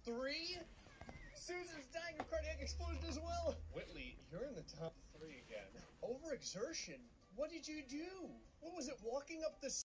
3? Susan's dying of cardiac explosion as well. Whitley, you're in the top 3 again. Overexertion? What did you do? What was it, walking up the